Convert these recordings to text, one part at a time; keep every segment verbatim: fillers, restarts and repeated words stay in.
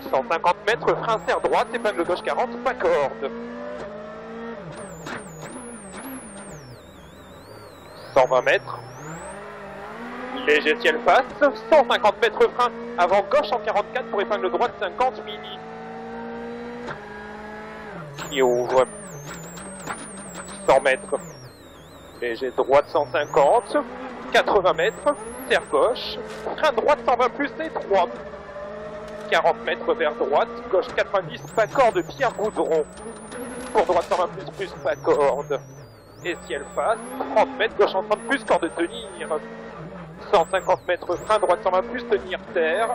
cent cinquante mètres, frein serre droite, épingle gauche quarante, pas corde. cent vingt mètres. Léger ciel face, cent cinquante mètres frein, avant gauche en quarante-quatre pour épingle droite cinquante mini. Qui ouvre. cent mètres. Léger droite cent cinquante. quatre-vingts mètres. Serre gauche. Frein droite cent vingt plus et trois. quarante mètres vers droite. Gauche quatre-vingt-dix. Pas corde, Pierre Boudron. Pour droite cent vingt plus plus pas corde. Et ciel face. trente mètres. Gauche en trente plus. Corde tenir. cent cinquante mètres. Frein droite cent vingt plus. Tenir terre.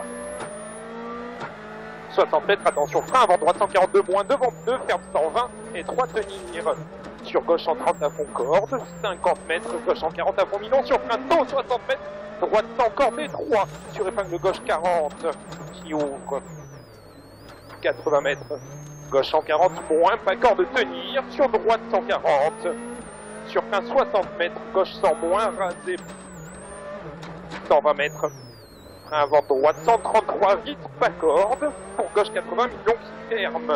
soixante mètres, attention, frein avant droite cent quarante-deux, moins devant deux, ferme cent vingt et trois tenir. Sur gauche en trente à fond corde, cinquante mètres, gauche en quarante à fond milon, sur frein tôt, soixante mètres, droite cent corde et trois, sur épingle gauche quarante, qui ouvre. quatre-vingts mètres, gauche en quarante, moins, pas corde tenir, sur droite cent quarante, sur frein soixante mètres, gauche cent moins, rasé, cent vingt mètres. Avant droite cent trente-trois, vite, pas corde. Pour gauche quatre-vingts, millions qui ferme.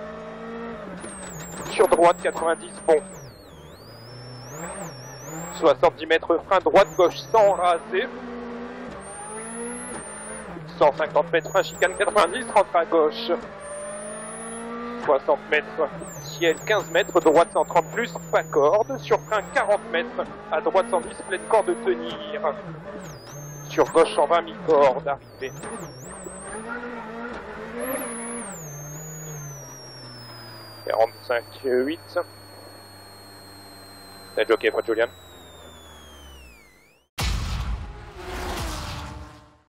Sur droite quatre-vingt-dix, bon. soixante-dix mètres, frein droite, gauche cent, rasé. cent cinquante mètres, frein chicane quatre-vingt-dix, rentre à gauche. soixante mètres, ciel quinze mètres, droite cent trente plus, pas corde. Sur frein quarante mètres, à droite cent dix, pleine corde tenir. Sur gauche cent vingt, mi-corde, arrivé. quarante-cinq, huit. C'est jockey, Fred Julian.